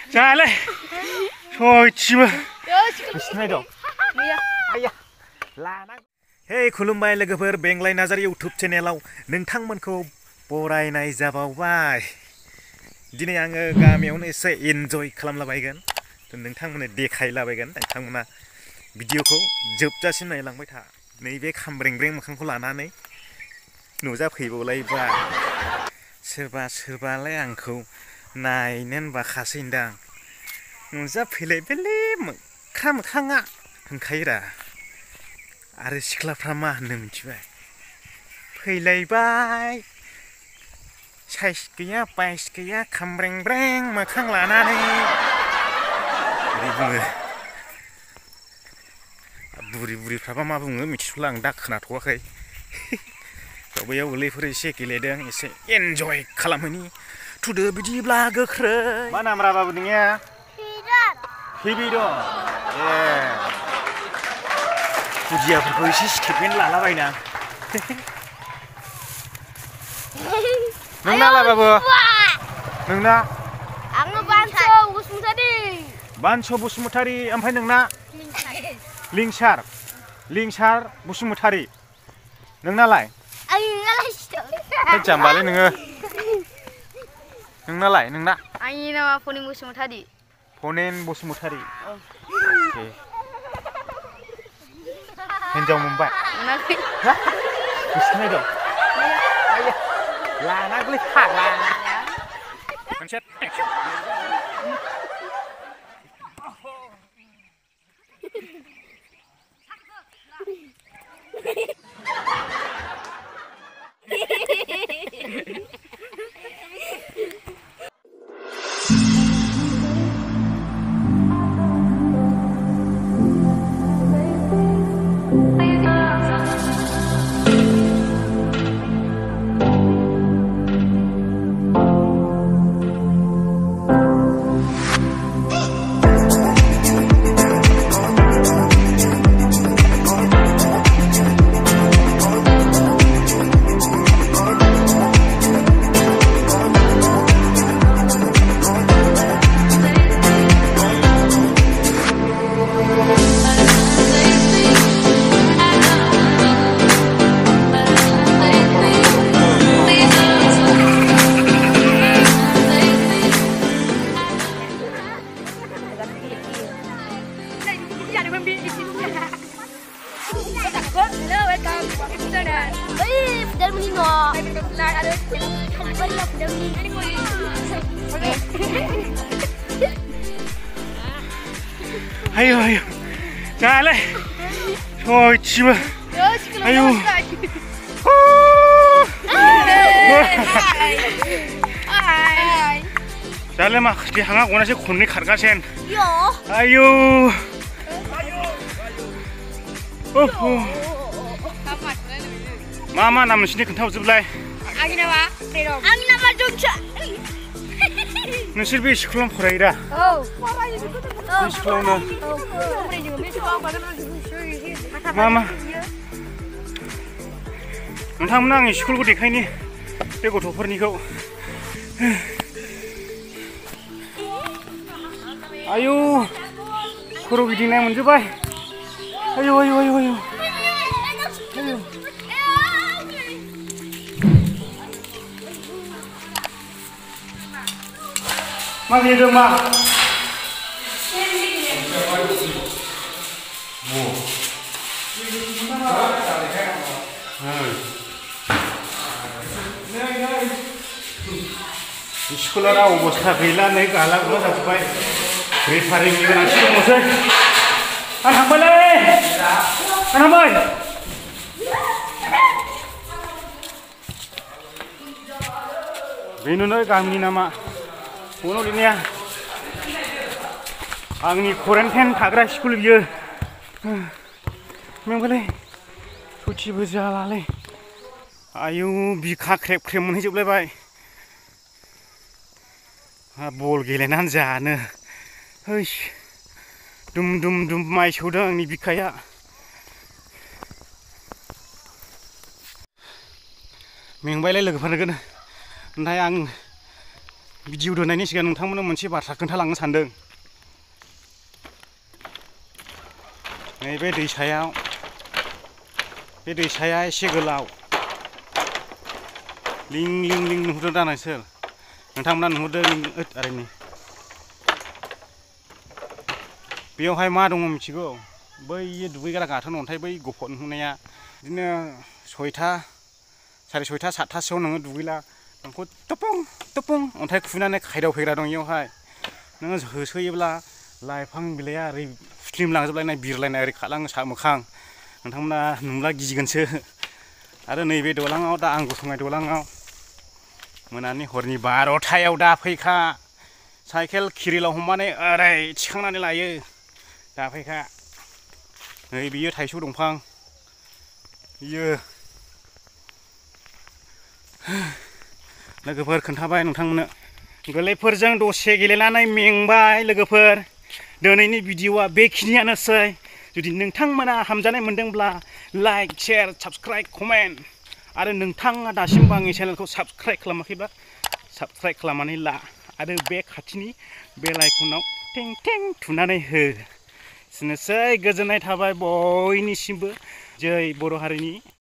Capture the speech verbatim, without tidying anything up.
जालाय सयथिबो बिसिनाय दं आया लाना हे खुलुमबाय लोगोफोर बेंलाय नार्जारि इउटुब चेनेलाव नोंथांमोनखौ बरायनाय जाबावबाय दिनै आङो गामियावनो एसे एन्जय खालामलाबायगोन नोंथांमोननो देखायलाबायगोन नोंथांमोना भिडिअखौ जोबजासिम नायलांबाय था नैबे खामब्रें ब्रें मोखांखौ लानानै नुजाफैबावलायबाय सोरबा सोरबालाय आंखौ नायनोनो बाखासैदां नुजाफैलायबायलै मोख्रा मोखाङा होनखायोरा आरो सिख्लाफ्रा मा होननो मिथिबाय फैलायबाय साइस गैया बाइस गैया खामब्रें ब्रें मोखां लानानै ओरै बुङो बुरि बुरिफ्राबा मा बुङो मिथिथ'ला आं दा खोनाथ'वाखै बैयाव गोरलैफोर एसे गेलेदों एसे एन्जय खालामहैनि थुदो बिदिब्ला गोख्रै मा नाम रा बाबु नोंनिया हिबि दं ए खुदियाफोरखौ एसे स्टेटमेन्ट लालाबायना नोंनालाय बाबु नोंना आङो बानस' बसुमतारी बानस' बसुमतारी ओमफ्राय नोंना लिंसार लिंसार बसुमतारी नोंनालाय जाम्बालै नोङो नोंनालाय नोंना आंनि नामा फनेन बसुमतारी फनेन बसुमतारी अके हिन्जाव मोनबाय बिसिनाय दं लानागोलै फाग्ला मोनसे ayo ayo jalan sojtibo ayo jalan mak di hanga gona se khunni khargasen ayo oh mama nam nोंसिनि खोन्थाहरजोबलाय आंनि नामा आंनि नामा जंसा नोंसोर बे स्कुलाव फरायोदा औ फरायो बे स्कुलावनो मामा नोंथांमोना आंनि स्कुलखौ देखायनि बे गथ'फोरनिखौ आयौ खर' गिदिंनाय मोनजोबबाय आयौ आयौ आयौ आयौ मा देदों मा स्कुला अबस्था गैला नै गाला गुला जाजोब्बाय रिफारिंनि गोनांथि दंसै आं थांबायलै आं थांबाय बेनो नै गामिनि नामा उनाव लिरनाया आंनि क्वारेन्टाइन थाग्रा स्कुल बियो मेंबायलै सयथिबो जालालै आयौ बिखा ख्रेब ख्रेब मोनहैजोबलायबाय बल गेलेनानै जानो हैस दुम दुम दुम माइ सौदों आंनि बिखाया मेंबायलै लोगोफोर नोगोद ओमफ्राय आं भिडिअ दोननायनि सिगां नोंथांमोननो मोनसे बाथ्रा खोन्थालांनो सानदों। नैबे दैसायाव बे दैसाया एसे गोलाव लिं लिं लिं नुहुरदों दा नोंसोर नोंथांमोना नुहुरदों आरो नै बेयावहाय मा दङ मिथिगौ? बै दुगैग्रा गाथोन अन्थाइ बै गफद नुहुरनाया बिदिनो सयथा साराय सयथा सातथासोआव नोङो दुगैला नोंखौ टपं टपं अन्थाइ खुबैनानै खायदाव फैग्रा दं इयावहाय नोङो होसोयोब्ला लाइफां बिलाइया ओरै फुस्लिमलांजोबलायनाय बिरलायनाय ओरै खालाङो सा मोखां नोंथांमोना नुब्ला गिगोनसो। आरो नैबे दलाङाव दा आं गसंनाय दलाङाव मोनानि हरनि बार'थायाव दा फैखा साइकेल किरिलाव हमनानै ओरै थिखांनानै लायो दा फैखा। नै बियो थाइजौ दंफां बियो लोगोफोर खोन्थाबाय नोंथांमोननो गोरलैफोरजों दसे गेलेनानै मेंबाय लोगोफोर दिनैनि भिडिअआ बेखिनियानोसै। जुदि नोंथांमोना हामजानाय मोनदोंब्ला लाइक शेयार साबस्क्राइब कमेन्ट आरो नोंथाङा दासिमबो आंनि चेनेलखौ साबस्क्राइब खालामाखैबा साबस्क्राइब खालामनानै ला आरो बे खाथिनि बेल आइकनाव टें टें थुनानै हो। एसेनोसै गोजोननाय थाबाय बयनिसिमबो जै बर' हारिनि